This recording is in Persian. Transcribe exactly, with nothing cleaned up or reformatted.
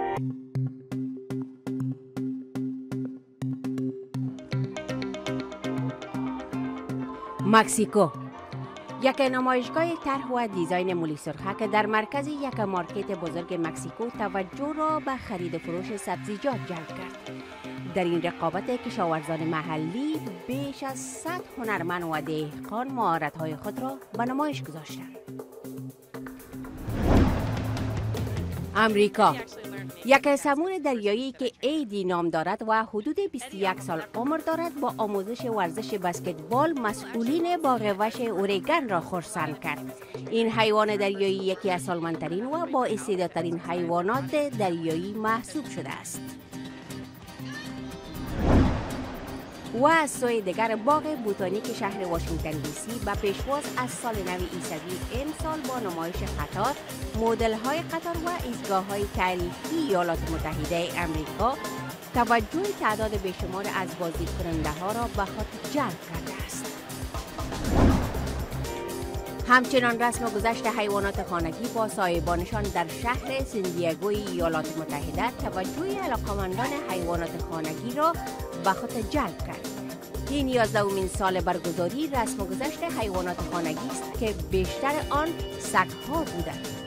مکزیکو یک نمایشگاه طرح و دیزاین مولی سرخه در مرکز یک مارکت بزرگ مکزیکو توجه را به خرید و فروش سبزیجات جلب کرد. در این رقابت کشاورزان محلی بیش از صد هنرمند و دهقان مهارت‌های خود را به نمایش گذاشتند. امریکا یک سمون دریایی که ایدی نام دارد و حدود بیست و یک سال عمر دارد با آموزش ورزش بسکتبال مسئولین باغ وحش اورگان را خرسند کرد. این حیوان دریایی یکی از سالمندترین و با استعدادترین حیوانات دریایی محسوب شده است. و از سوی دیگر باغ بوتانیک شهر واشنگتن دی سی به پیشواز از سال نو عیسوی امسال با نمایش قطار، مدل های قطار و ایستگاه های تاریخی ایالات متحده امریکا توجه تعداد بیشمار از بازدید کننده ها را به خود جلب کرده است. همچنان رسم گذشت حیوانات خانگی با صاحبانشان در شهر سندیاگوی ایالات متحده توجه علاقمندان حیوانات خانگی را به خود جلب کرد. این یازدهمین سال برگزاری رسم گذشت حیوانات خانگی است که بیشتر آن سگ‌ها بودند.